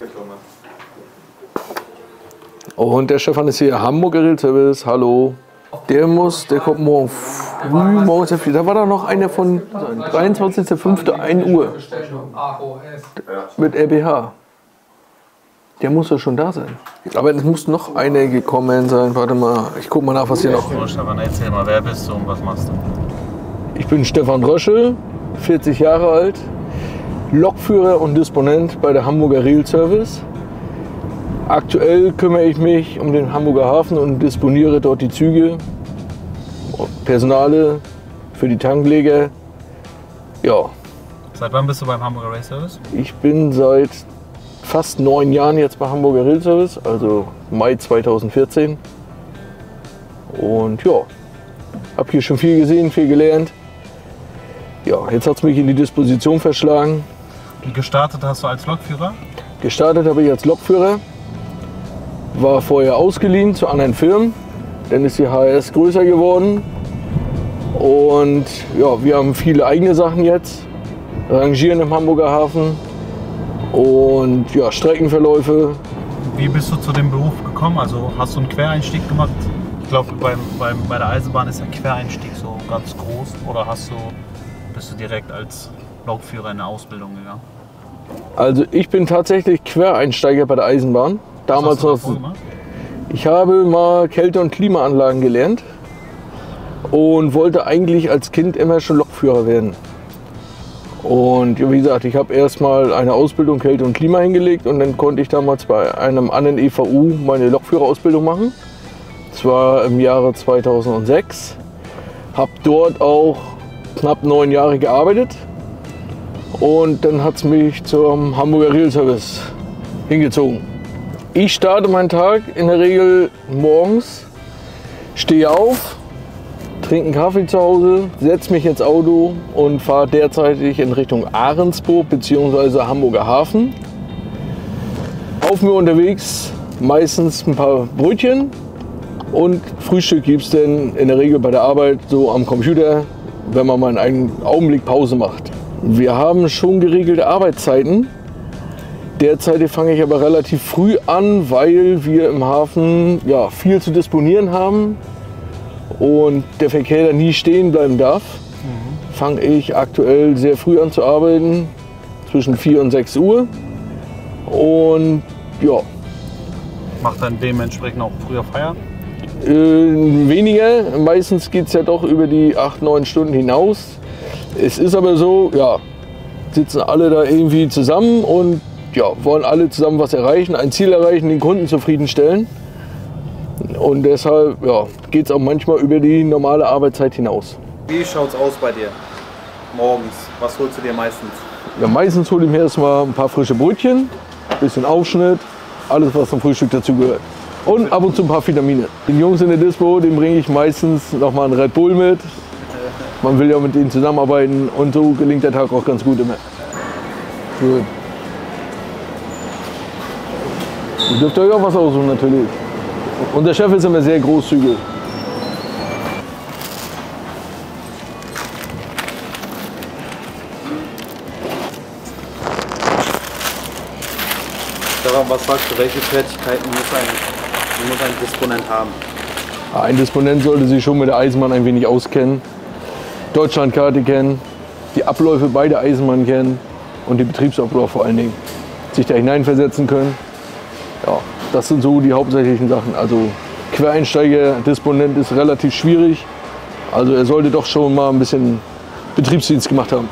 Und der Stefan ist hier, Hamburger Grillservice, hallo. Der kommt morgen früh, morgens sehr viel. Da war da noch einer von 23.05. 1 Uhr mit RBH. Der muss ja schon da sein. Aber es muss noch einer gekommen sein. Warte mal, ich guck mal nach, was hier noch. So, Stefan, erzähl mal, wer bist du und was machst du? Ich bin Stefan Röschel, 40 Jahre alt, Lokführer und Disponent bei der Hamburger Rail Service. Aktuell kümmere ich mich um den Hamburger Hafen und disponiere dort die Züge, Personale für die Tankleger. Ja. Seit wann bist du beim Hamburger Rail Service? Ich bin seit fast 9 Jahren jetzt bei Hamburger Rail Service, also Mai 2014. Und ja, habe hier schon viel gesehen, viel gelernt. Ja, jetzt hat es mich in die Disposition verschlagen. Gestartet hast du als Lokführer? Gestartet habe ich als Lokführer. War vorher ausgeliehen zu anderen Firmen, dann ist die HRS größer geworden und ja, wir haben viele eigene Sachen jetzt, rangieren im Hamburger Hafen und ja, Streckenverläufe. Wie bist du zu dem Beruf gekommen? Also hast du einen Quereinstieg gemacht? Ich glaube, bei der Eisenbahn ist der Quereinstieg so ganz groß, oder bist du direkt als Lokführer in eine Ausbildung gegangen? Also ich bin tatsächlich Quereinsteiger bei der Eisenbahn. Damals was hast du gemacht? Ich habe mal Kälte- und Klimaanlagen gelernt und wollte eigentlich als Kind immer schon Lokführer werden. Und wie gesagt, ich habe erst mal eine Ausbildung Kälte und Klima hingelegt und dann konnte ich damals bei einem anderen EVU meine Lokführerausbildung machen. Das war im Jahre 2006. Habe dort auch knapp 9 Jahre gearbeitet und dann hat es mich zum Hamburger Rail Service hingezogen. Ich starte meinen Tag in der Regel morgens, stehe auf, trinke einen Kaffee zu Hause, setze mich ins Auto und fahre derzeitig in Richtung Ahrensburg bzw. Hamburger Hafen. Auf mir unterwegs meistens ein paar Brötchen und Frühstück gibt es dann in der Regel bei der Arbeit so am Computer, wenn man mal einen Augenblick Pause macht. Wir haben schon geregelte Arbeitszeiten. Derzeit fange ich aber relativ früh an, weil wir im Hafen ja, viel zu disponieren haben und der Verkehr da nie stehen bleiben darf. Fange ich aktuell sehr früh an zu arbeiten, zwischen 4 und 6 Uhr. Und ja. Macht dann dementsprechend auch früher Feierabend? Weniger, meistens geht es ja doch über die 8, 9 Stunden hinaus. Es ist aber so, ja, sitzen alle da irgendwie zusammen und ja, wollen alle zusammen was erreichen, ein Ziel erreichen, den Kunden zufriedenstellen. Und deshalb ja, geht es auch manchmal über die normale Arbeitszeit hinaus. Wie schaut's aus bei dir morgens? Was holst du dir meistens? Ja, meistens hole ich mir erstmal ein paar frische Brötchen, ein bisschen Aufschnitt, alles was zum Frühstück dazugehört. Und ab und zu ein paar Vitamine. Den Jungs in der Dispo, den bringe ich meistens noch mal einen Red Bull mit. Man will ja mit denen zusammenarbeiten und so gelingt der Tag auch ganz gut immer. Gut. Ihr dürft euch auch was aussuchen natürlich. Unser Chef ist immer sehr großzügig. Stefan, was sagst du, welche Fertigkeiten muss ein Disponent haben? Ein Disponent sollte sich schon mit der Eisenbahn ein wenig auskennen, Deutschlandkarte kennen, die Abläufe bei der Eisenbahn kennen und den Betriebsablauf vor allen Dingen. Sich da hineinversetzen können. Ja, das sind so die hauptsächlichen Sachen. Also Quereinsteiger, Disponent ist relativ schwierig. Also er sollte doch schon mal ein bisschen Betriebsdienst gemacht haben.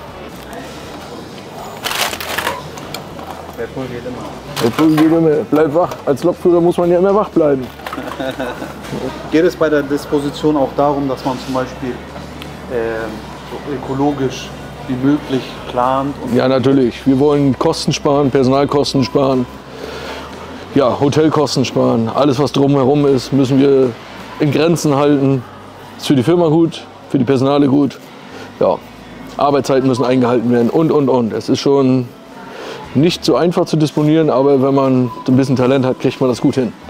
Red Bull geht immer. Red Bull geht immer. Bleib wach. Als Lokführer muss man ja immer wach bleiben. Geht es bei der Disposition auch darum, dass man zum Beispiel so ökologisch wie möglich plant? Und Ja, natürlich. Wir wollen Kosten sparen, Personalkosten sparen, ja, Hotelkosten sparen. Alles, was drumherum ist, müssen wir in Grenzen halten. Ist für die Firma gut, für die Personale gut. Ja, Arbeitszeiten müssen eingehalten werden und. Es ist schon nicht so einfach zu disponieren, aber wenn man ein bisschen Talent hat, kriegt man das gut hin.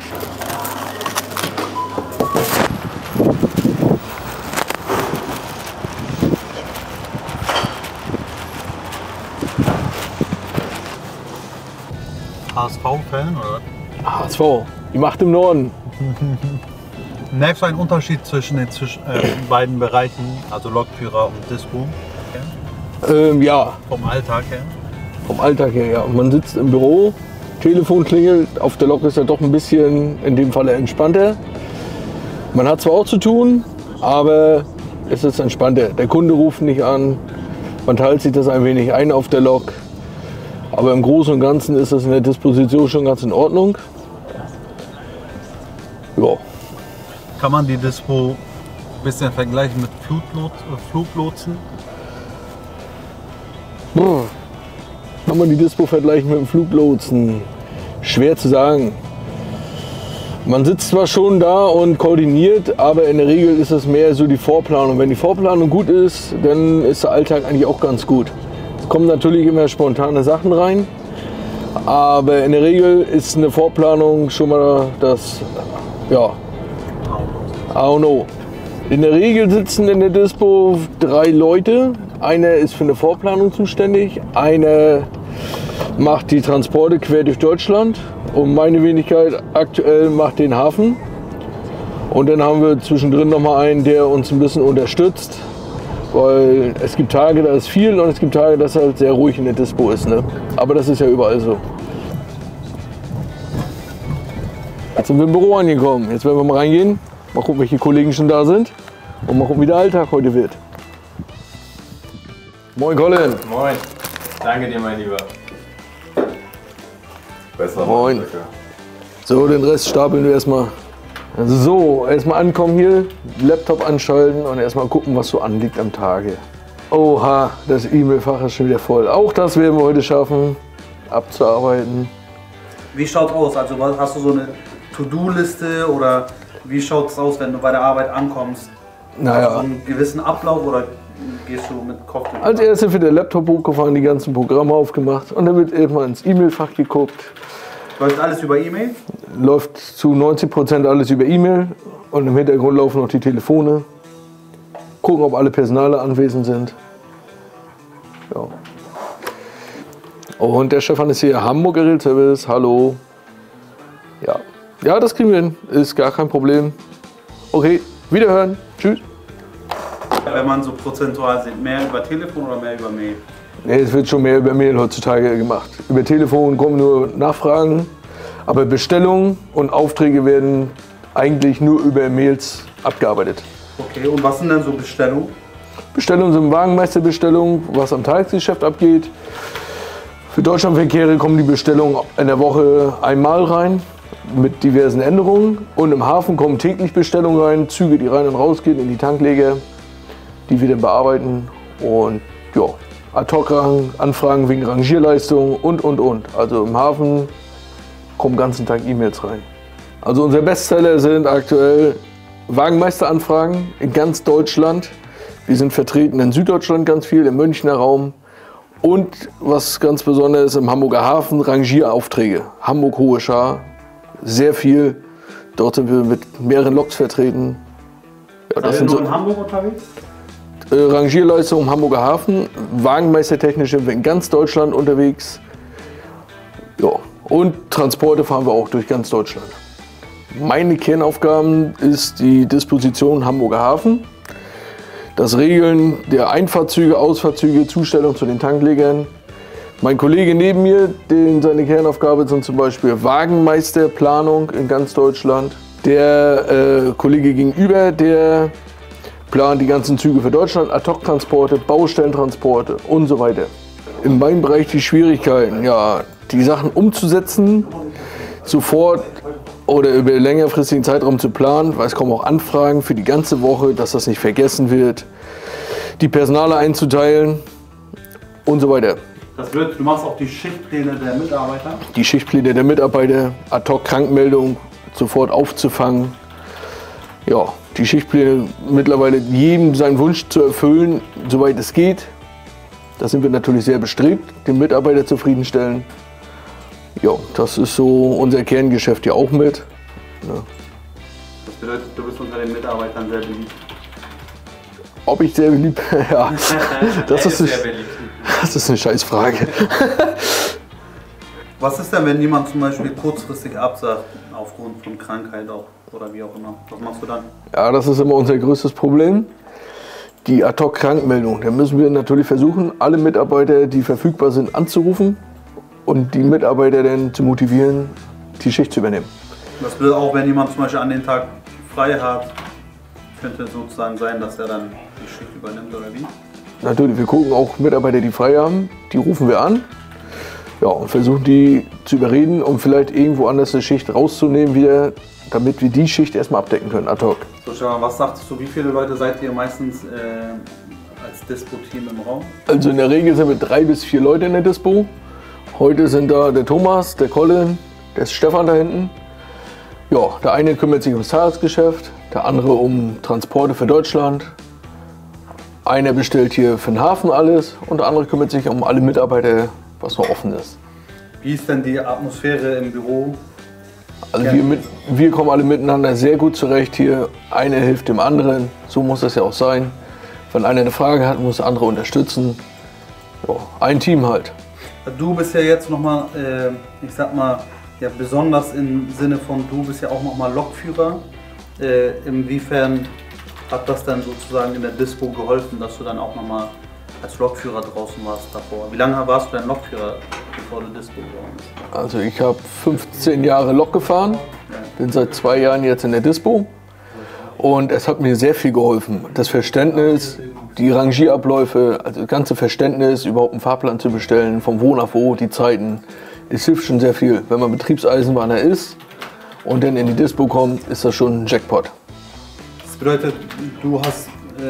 HSV-Fan, oder? HSV, die Macht im Norden. Merkst du einen Unterschied zwischen den beiden Bereichen, also Lokführer und Dispo? Ja, Vom Alltag her? vom Alltag her, ja. Man sitzt im Büro, Telefon klingelt, auf der Lok ist er doch ein bisschen, in dem Falle entspannter. Man hat zwar auch zu tun, aber es ist entspannter. Der Kunde ruft nicht an, man teilt sich das ein wenig ein auf der Lok. Aber im Großen und Ganzen ist das in der Disposition schon ganz in Ordnung. Ja. Kann man die Dispo ein bisschen vergleichen mit Fluglotsen? Kann man die Dispo vergleichen mit dem Fluglotsen? Schwer zu sagen. Man sitzt zwar schon da und koordiniert, aber in der Regel ist es mehr so die Vorplanung. Wenn die Vorplanung gut ist, dann ist der Alltag eigentlich auch ganz gut. Es kommen natürlich immer spontane Sachen rein, aber in der Regel ist eine Vorplanung schon mal das, ja, I don't know. In der Regel sitzen in der Dispo 3 Leute. Einer ist für eine Vorplanung zuständig, einer macht die Transporte quer durch Deutschland und meine Wenigkeit aktuell macht den Hafen. Und dann haben wir zwischendrin noch mal einen, der uns ein bisschen unterstützt, weil es gibt Tage, da ist viel und es gibt Tage, dass halt sehr ruhig in der Dispo ist. Ne? Aber das ist ja überall so. Jetzt sind wir im Büro angekommen. Jetzt werden wir mal reingehen, mal gucken, welche Kollegen schon da sind und mal gucken, wie der Alltag heute wird. Moin Colin. Moin. Danke dir, mein Lieber. Besser. Moin. So, den Rest stapeln wir erstmal. So, erstmal ankommen hier, Laptop anschalten und erstmal gucken, was so anliegt am Tage. Oha, das E-Mail-Fach ist schon wieder voll. Auch das werden wir heute schaffen, abzuarbeiten. Wie schaut's aus? Also hast du so eine To-Do-Liste oder wie schaut's aus, wenn du bei der Arbeit ankommst? Hast du so Naja, einen gewissen Ablauf oder gehst du mit Kopf? als erstes wird der Laptop hochgefahren, die ganzen Programme aufgemacht und dann wird erstmal ins E-Mail-Fach geguckt. Läuft alles über E-Mail? Läuft zu 90% alles über E-Mail und im Hintergrund laufen noch die Telefone. Gucken, ob alle Personale anwesend sind. Ja. Und der Stefan ist hier, Hamburg Gerätservice, hallo. Ja. Ja, das kriegen wir hin, ist gar kein Problem. Okay, wiederhören, tschüss. Wenn man so prozentual sieht, mehr über Telefon oder mehr über Mail? Nee, es wird schon mehr über Mail heutzutage gemacht. Über Telefon kommen nur Nachfragen, aber Bestellungen und Aufträge werden eigentlich nur über Mails abgearbeitet. Okay, und was sind denn so Bestellungen? Bestellungen sind Wagenmeisterbestellungen, was am Tagesgeschäft abgeht. Für Deutschlandverkehre kommen die Bestellungen in der Woche einmal rein mit diversen Änderungen. Und im Hafen kommen täglich Bestellungen rein, Züge, die rein und raus gehen in die Tankleger, die wir dann bearbeiten. Und ja, Ad-Hoc-Anfragen wegen Rangierleistung und. Also im Hafen kommen den ganzen Tag E-Mails rein. Also unser Bestseller sind aktuell Wagenmeisteranfragen in ganz Deutschland. Wir sind vertreten in Süddeutschland ganz viel, im Münchner Raum. Und was ganz besonders ist, im Hamburger Hafen Rangieraufträge. Hamburg Hohe Schar, sehr viel. Dort sind wir mit mehreren Loks vertreten. Ja, das Seid ihr sind nur in Hamburg unterwegs? Rangierleistung im Hamburger Hafen, Wagenmeistertechnisch sind wir in ganz Deutschland unterwegs. Ja, und Transporte fahren wir auch durch ganz Deutschland. Meine Kernaufgaben ist die Disposition Hamburger Hafen, das Regeln der Einfahrtzüge, Ausfahrtzüge, Zustellung zu den Tanklegern. Mein Kollege neben mir, seine Kernaufgabe sind zum Beispiel Wagenmeisterplanung in ganz Deutschland. Der Kollege gegenüber, der plant die ganzen Züge für Deutschland, Ad-Hoc-Transporte, Baustellentransporte und so weiter. In meinem Bereich die Schwierigkeiten, ja, die Sachen umzusetzen, sofort oder über einen längerfristigen Zeitraum zu planen, weil es kommen auch Anfragen für die ganze Woche, dass das nicht vergessen wird, die Personale einzuteilen und so weiter. Du machst auch die Schichtpläne der Mitarbeiter? Die Schichtpläne der Mitarbeiter, Ad-Hoc-Krankmeldung sofort aufzufangen. Ja, die Schichtpläne mittlerweile jedem seinen Wunsch zu erfüllen, soweit es geht. Da sind wir natürlich sehr bestrebt, den Mitarbeiter zufriedenstellen. Ja, das ist so unser Kerngeschäft ja auch mit. Ja. Das bedeutet, du bist unter den Mitarbeitern sehr beliebt. Ob ich sehr beliebt bin? Ja, das ist sehr beliebt. eine Scheißfrage. Was ist denn, wenn jemand zum Beispiel kurzfristig absagt, aufgrund von Krankheit auch oder wie auch immer? Was machst du dann? Ja, das ist immer unser größtes Problem. Die Ad-Hoc-Krankmeldung. Da müssen wir natürlich versuchen, alle Mitarbeiter, die verfügbar sind, anzurufen und die Mitarbeiter dann zu motivieren, die Schicht zu übernehmen. Das bedeutet auch, wenn jemand zum Beispiel an den Tag frei hat, könnte sozusagen sein, dass er dann die Schicht übernimmt oder wie? Natürlich, wir gucken auch Mitarbeiter, die frei haben, die rufen wir an. Ja, und versuchen die zu überreden, um vielleicht irgendwo anders eine Schicht rauszunehmen wieder, damit wir die Schicht erstmal abdecken können, ad hoc. So, Stefan, was sagst du, wie viele Leute seid ihr meistens als Dispo-Team im Raum? Also in der Regel sind wir 3 bis 4 Leute in der Dispo. Heute sind da der Thomas, der Colin, der Stefan da hinten. Ja, der eine kümmert sich ums Tagesgeschäft, der andere um Transporte für Deutschland. Einer bestellt hier für den Hafen alles und der andere kümmert sich um alle Mitarbeiter, was noch offen ist. Wie ist denn die Atmosphäre im Büro? Also wir kommen alle miteinander sehr gut zurecht hier. Einer hilft dem anderen, so muss das ja auch sein. Wenn einer eine Frage hat, muss der andere unterstützen. Ja, ein Team halt. Du bist ja jetzt nochmal, ich sag mal, ja, besonders im Sinne von, du bist ja auch nochmal Lokführer. Inwiefern hat das dann sozusagen in der Dispo geholfen, dass du dann auch nochmal als Lokführer draußen warst davor? Wie lange warst du denn Lokführer, bevor du Dispo geworden bist? Also ich habe 15 Jahre Lok gefahren, bin seit 2 Jahren jetzt in der Dispo und es hat mir sehr viel geholfen. Das Verständnis, die Rangierabläufe, also das ganze Verständnis, überhaupt einen Fahrplan zu bestellen, vom wo nach wo, die Zeiten, es hilft schon sehr viel. Wenn man Betriebseisenbahner ist und dann in die Dispo kommt, ist das schon ein Jackpot. Das bedeutet, du hast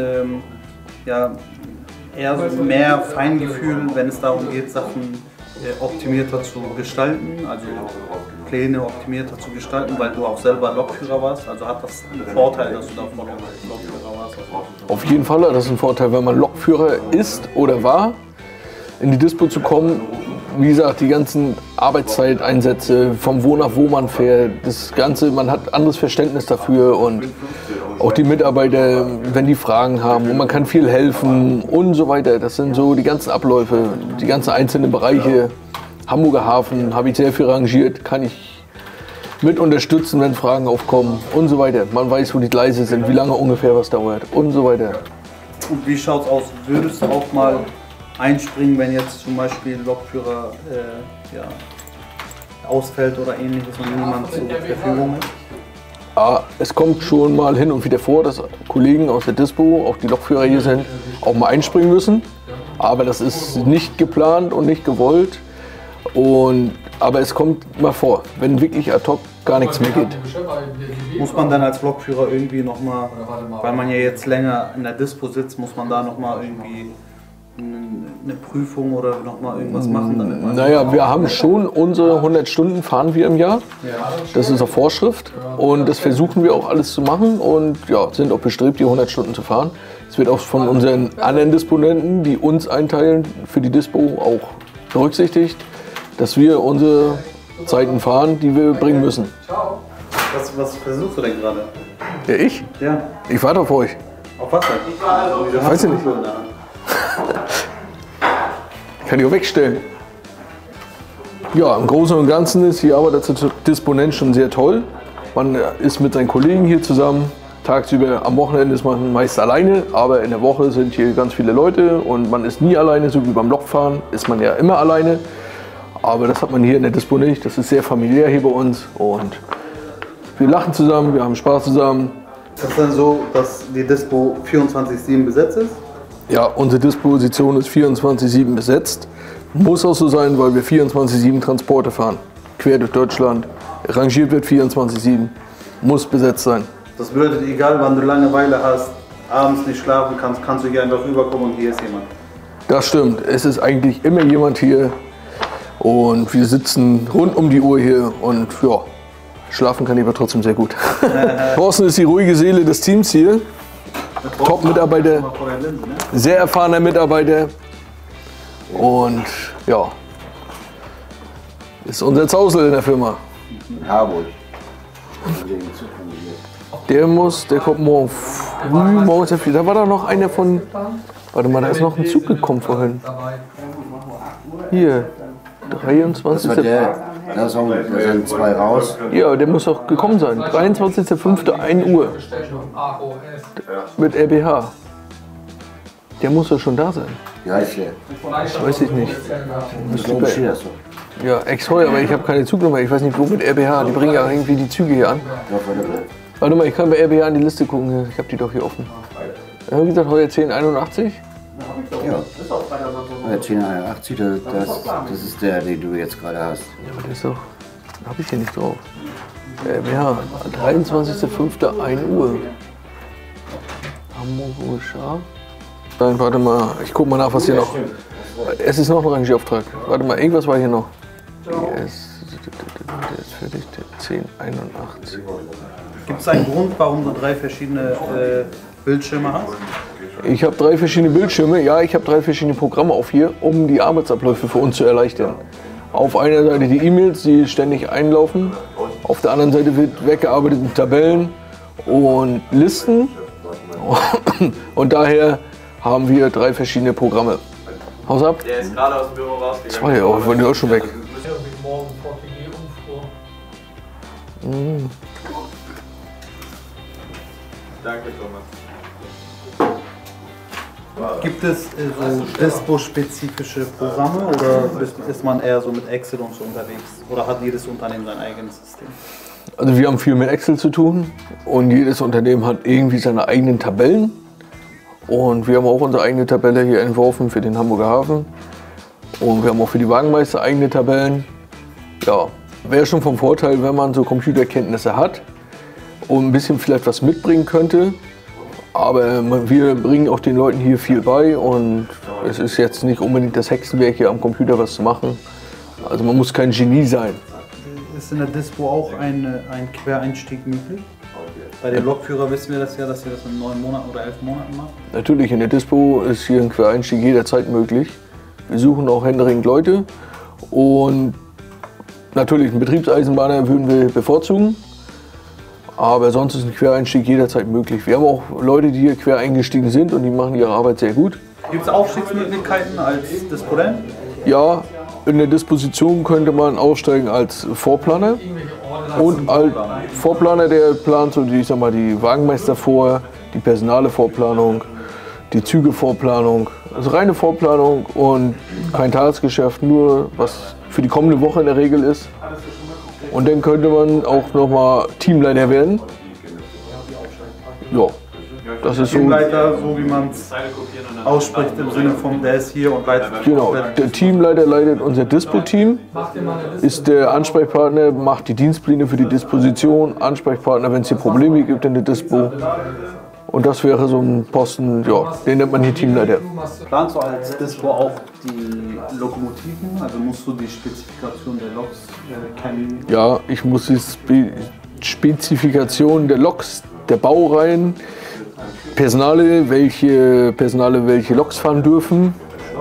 ja, eher mehr Feingefühl, wenn es darum geht, Sachen optimierter zu gestalten, also Pläne optimierter zu gestalten, weil du auch selber Lokführer warst. Also hat das einen Vorteil, dass du davon Lokführer warst? Auf jeden Fall hat das einen Vorteil, wenn man Lokführer ist oder war, in die Dispo zu kommen. Wie gesagt, die ganzen Arbeitszeiteinsätze, vom wo nach wo man fährt, das Ganze, man hat anderes Verständnis dafür und auch die Mitarbeiter, wenn die Fragen haben und man kann viel helfen und so weiter. Das sind so die ganzen Abläufe, die ganzen einzelnen Bereiche. Hamburger Hafen habe ich sehr viel rangiert, kann ich mit unterstützen, wenn Fragen aufkommen und so weiter. Man weiß, wo die Gleise sind, wie lange ungefähr was dauert und so weiter. Und wie schaut es aus? Würdest du auch mal einspringen, wenn jetzt zum Beispiel Lokführer ja, ausfällt oder ähnliches und niemand zur Verfügung ist? Ja, es kommt schon mal hin und wieder vor, dass Kollegen aus der Dispo, auch die Lokführer hier sind, auch mal einspringen müssen. Aber das ist nicht geplant und nicht gewollt. Aber es kommt mal vor, wenn wirklich ad hoc gar nichts mehr geht. Muss man dann als Lokführer irgendwie nochmal, weil man ja jetzt länger in der Dispo sitzt, muss man da nochmal irgendwie eine Prüfung oder nochmal irgendwas machen? Damit man naja, wir haben schon unsere 100 Stunden fahren wir im Jahr. Das ist auf Vorschrift und das versuchen wir auch alles zu machen und ja, sind auch bestrebt, die 100 Stunden zu fahren. Es wird auch von unseren anderen Disponenten, die uns einteilen für die Dispo, auch berücksichtigt, dass wir unsere Zeiten fahren, die wir bringen müssen. Was versuchst du denn gerade? Ja, ich? Ja. Ich warte auf euch. Auf was denn? Weiß ich nicht. Kann ich auch wegstellen. Ja, im Großen und Ganzen ist die Arbeit als Disponent schon sehr toll. Man ist mit seinen Kollegen hier zusammen. Tagsüber, am Wochenende ist man meist alleine, aber in der Woche sind hier ganz viele Leute und man ist nie alleine, so wie beim Lokfahren ist man ja immer alleine. Aber das hat man hier in der Dispo nicht. Das ist sehr familiär hier bei uns und wir lachen zusammen, wir haben Spaß zusammen. Ist es dann so, dass die Dispo 24/7 besetzt ist? Ja, unsere Disposition ist 24/7 besetzt. Muss auch so sein, weil wir 24/7 Transporte fahren. Quer durch Deutschland. Rangiert wird 24/7. Muss besetzt sein. Das bedeutet, egal wann du Langeweile hast, abends nicht schlafen kannst, kannst du hier einfach rüberkommen und hier ist jemand. Das stimmt. Es ist eigentlich immer jemand hier. Und wir sitzen rund um die Uhr hier und ja, schlafen kann ich aber trotzdem sehr gut. Thorsten ist die ruhige Seele des Teams hier. Top-Mitarbeiter, sehr erfahrener Mitarbeiter und ja, ist unser Zausel in der Firma. Harburg. Der kommt morgen früh, morgens früh. Da war da noch einer von, warte mal, da ist noch ein Zug gekommen vorhin. Hier, 23. Das war der, da sind 2 raus. Ja, der muss doch gekommen sein. 23.05. 1 Uhr. Mit RBH. Der muss doch schon da sein. Wie heißt der? Das weiß ich nicht. Ich glaube, steht das so. Ja, Ex-Heu, aber ich habe keine Zugnummer. Ich weiß nicht, wo mit RBH. Die bringen ja irgendwie die Züge hier an. Warte mal, ich kann bei RBH in die Liste gucken. Ich habe die doch hier offen. Wie gesagt, Heuer 1081. Ja. 1081, das ist der, den du jetzt gerade hast. Ja, aber der ist doch. Habe ich hier nicht drauf. RBH, 23.05. 1 Uhr. Hamburger. Dann warte mal, ich guck mal nach, was hier noch. Es ist noch ein Rangieauftrag. Warte mal, irgendwas war hier noch. Der ist fertig, der 1081. Gibt es einen Grund, warum du 3 verschiedene Bildschirme hast? Ich habe 3 verschiedene Bildschirme, ja, ich habe 3 verschiedene Programme auf hier, um die Arbeitsabläufe für uns zu erleichtern. Auf einer Seite die E-Mails, die ständig einlaufen. Auf der anderen Seite wird weggearbeitet mit Tabellen und Listen. Und daher haben wir 3 verschiedene Programme. Haus ab. Der ist gerade aus dem Büro rausgegangen. 2, oh, wollen die auch schon weg. Danke, Thomas. Gibt es so Dispo-spezifische Programme oder ist man eher so mit Excel und so unterwegs? Oder hat jedes Unternehmen sein eigenes System? Also wir haben viel mit Excel zu tun und jedes Unternehmen hat irgendwie seine eigenen Tabellen. Und wir haben auch unsere eigene Tabelle hier entworfen für den Hamburger Hafen. Und wir haben auch für die Wagenmeister eigene Tabellen. Ja, wäre schon vom Vorteil, wenn man so Computerkenntnisse hat und ein bisschen vielleicht was mitbringen könnte. Aber wir bringen auch den Leuten hier viel bei und es ist jetzt nicht unbedingt das Hexenwerk, hier am Computer was zu machen. Also man muss kein Genie sein. Ist in der Dispo auch ein Quereinstieg möglich? Bei den Lokführern wissen wir das ja, dass ihr das in 9 Monaten oder 11 Monaten macht. Natürlich, in der Dispo ist hier ein Quereinstieg jederzeit möglich. Wir suchen auch händeringend Leute und natürlich einen Betriebseisenbahner würden wir bevorzugen. Aber sonst ist ein Quereinstieg jederzeit möglich. Wir haben auch Leute, die hier quer eingestiegen sind und die machen ihre Arbeit sehr gut. Gibt es Aufstiegsmöglichkeiten als Disponent? Ja, in der Disposition könnte man aussteigen als Vorplaner. Und als Vorplaner, der plant so die, ich sag mal, die Wagenmeister vor, die personale Vorplanung, die Zügevorplanung. Also reine Vorplanung und kein Tagesgeschäft, nur was für die kommende Woche in der Regel ist. Und dann könnte man auch nochmal Teamleiter werden. Ja, das ist so. Teamleiter, so wie man es ausspricht, im Sinne von der ist hier und leitet. Genau, der Teamleiter leitet unser Dispo-Team, ist der Ansprechpartner, macht die Dienstpläne für die Disposition, Ansprechpartner, wenn es hier Probleme gibt in der Dispo. Und das wäre so ein Posten, ja, den nennt man hier Teamleiter. Planst du als Dispo auch die Lokomotiven? Also musst du die Spezifikation der Loks kennen? Ja, ich muss die Spezifikation der Loks, der Baureihen, Personale, welche Loks fahren dürfen.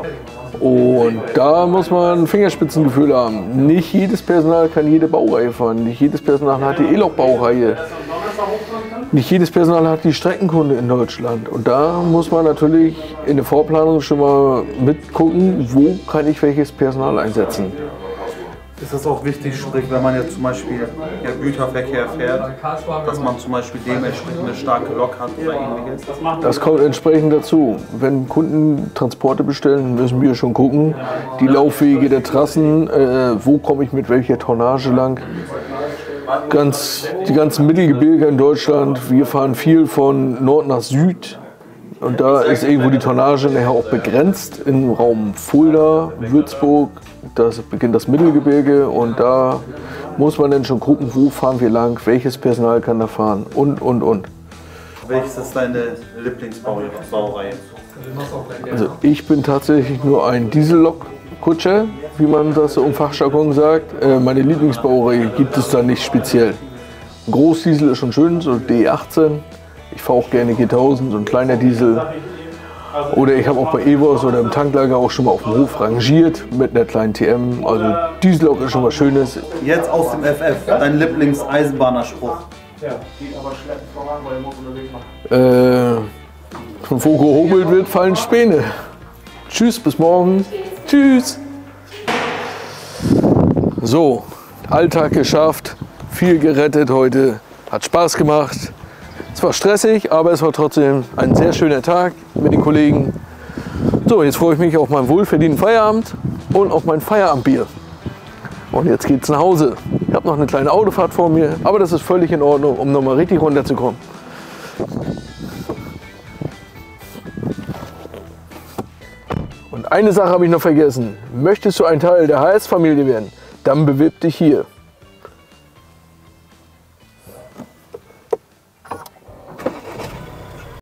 Und da muss man ein Fingerspitzengefühl haben. Nicht jedes Personal kann jede Baureihe fahren. Nicht jedes Personal hat die E-Lok-Baureihe. Nicht jedes Personal hat die Streckenkunde in Deutschland. Und da muss man natürlich in der Vorplanung schon mal mitgucken, wo kann ich welches Personal einsetzen. Ist das auch wichtig, sprich, wenn man jetzt zum Beispiel Güterverkehr fährt, dass man zum Beispiel dementsprechend eine starke Lok hat oder ähnliches? Das kommt entsprechend dazu. Wenn Kunden Transporte bestellen, müssen wir schon gucken, die Laufwege der Trassen, wo komme ich mit welcher Tonnage lang. Die ganzen Mittelgebirge in Deutschland, wir fahren viel von Nord nach Süd. Und da ist irgendwo die Tonnage nachher auch begrenzt im Raum Fulda, Würzburg. Da beginnt das Mittelgebirge und da muss man dann schon gucken, wo fahren wir lang, welches Personal kann da fahren und. Welches ist deine Lieblingsbaureihe? Also ich bin tatsächlich nur ein Diesellok-Kutscher, wie man das so im Fachjargon sagt. Meine Lieblingsbaureihe gibt es da nicht speziell. Ein Großdiesel ist schon schön, so D18. Ich fahre auch gerne G1000, so ein kleiner Diesel. Oder ich habe auch bei Evos oder im Tanklager auch schon mal auf dem Hof rangiert mit einer kleinen TM. Also Diesellok ist schon was Schönes. Jetzt aus dem FF, dein Lieblings-Eisenbahnerspruch. Wo gehobelt wird, fallen Späne. Tschüss, bis morgen. Tschüss. So, Alltag geschafft, viel gerettet heute, hat Spaß gemacht. Es war stressig, aber es war trotzdem ein sehr schöner Tag mit den Kollegen. So, jetzt freue ich mich auf meinen wohlverdienten Feierabend und auf mein Feierabendbier. Und jetzt geht's nach Hause. Ich habe noch eine kleine Autofahrt vor mir, aber das ist völlig in Ordnung, um nochmal richtig runterzukommen. Und eine Sache habe ich noch vergessen. Möchtest du ein Teil der HS-Familie werden? Dann bewirb dich hier.